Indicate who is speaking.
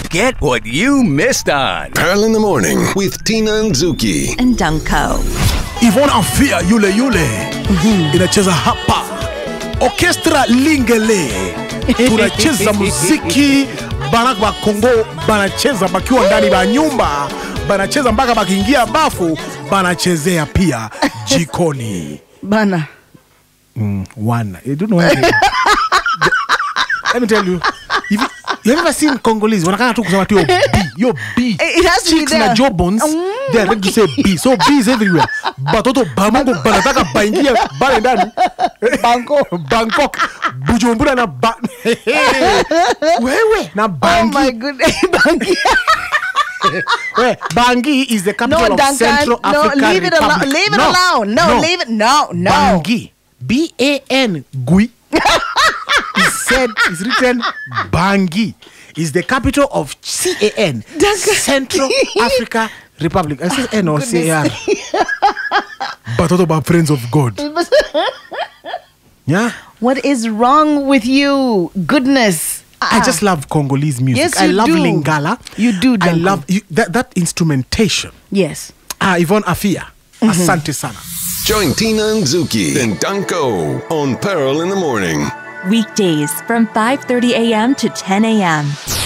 Speaker 1: Don't get what you missed on
Speaker 2: Pearl in the Morning with Tina and Zuki
Speaker 3: and Danko.
Speaker 4: Yvonne Afia yule inacheza hapa Orchestra Lingele. Tunacheza muziki Banak ba Kongo banacheza bakiwa ndani ba nyumba, banacheza mpaka bakiingia bafu, banachezea pia jikoni.
Speaker 5: Bana.
Speaker 4: One. You don't know anything. Let me tell you. You ever seen Congolese? Wanakana tu kusema tu yo B.
Speaker 5: It has to be
Speaker 4: Chicks
Speaker 5: there.
Speaker 4: na jawbones. They are ready to say B. So B is everywhere. Batoto bamongo banataka baingia bale ndani. Bangkok. Bujumbura na wewe na Bangi.
Speaker 5: Oh my goodness. Bangi.
Speaker 4: Bangi is the capital of
Speaker 5: Duncan,
Speaker 4: Central African
Speaker 5: leave it alone.
Speaker 4: Republic.
Speaker 5: Leave it alone. No, leave it. No.
Speaker 4: Bangi. B-A-N. Gui. It's written Bangi is the capital of CAN, Central Africa Republic. I said N or CAR. But all about friends of God. Yeah.
Speaker 5: What is wrong with you? Goodness.
Speaker 4: I just love Congolese music.
Speaker 5: Yes,
Speaker 4: I
Speaker 5: you
Speaker 4: love
Speaker 5: do.
Speaker 4: Lingala.
Speaker 5: You do,
Speaker 4: I
Speaker 5: Duncan.
Speaker 4: love that instrumentation.
Speaker 5: Yes.
Speaker 4: Yvonne Afia. Asante sana.
Speaker 2: Join Tina and Zuki and Danko on Pearl in the Morning.
Speaker 3: Weekdays from 5:30 a.m. to 10 a.m.